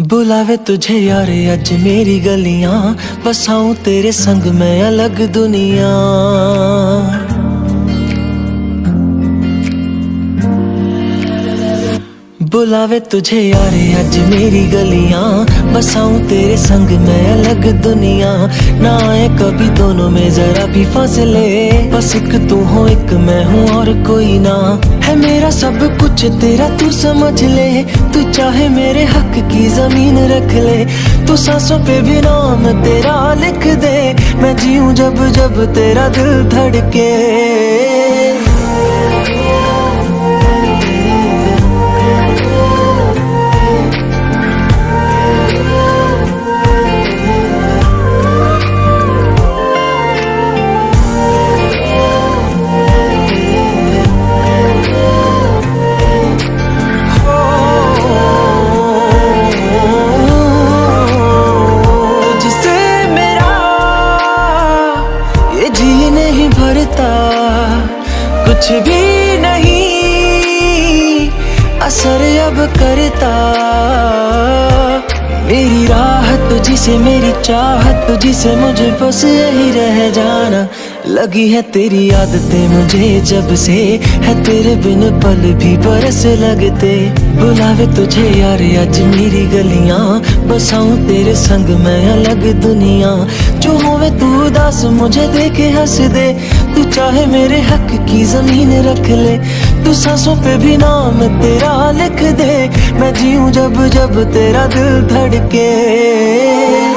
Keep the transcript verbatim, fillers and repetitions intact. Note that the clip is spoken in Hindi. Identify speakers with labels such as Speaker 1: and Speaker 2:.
Speaker 1: बुलावे तुझे यारे अज मेरी गलियां, बसाऊं तेरे संग मैं अलग दुनिया। बुलावे तुझे यारे अज मेरी गलियां, बसाऊं तेरे संग मैं अलग दुनिया। ना आए कभी दोनों में जरा भी फासले, बस एक तू हो एक मैं हूँ और कोई ना। है मेरा सब कुछ तेरा तू समझ ले, तू चाहे मेरे हक की जमीन रख ले। तू सांसों पे भी नाम तेरा लिख दे, मैं जीऊं जब जब तेरा दिल धड़के। कुछ भी नहीं असर अब करता, मेरी राहत तुझसे मेरी चाहत तुझसे, मुझे बस यही रह जाना। लगी है तेरी आदतें मुझे जब से, है तेरे बिन पल भी बरस लगते। बुलावे तुझे यार अज मेरी गलियां, बसाऊं तेरे संग मैं अलग दुनिया। जो होवे तू उदास मुझे देखे हंस दे, तू चाहे मेरे हक की जमीन रख ले। तू सांसों पे भी नाम तेरा लिख दे, मैं जीऊं जब जब तेरा दिल धड़के।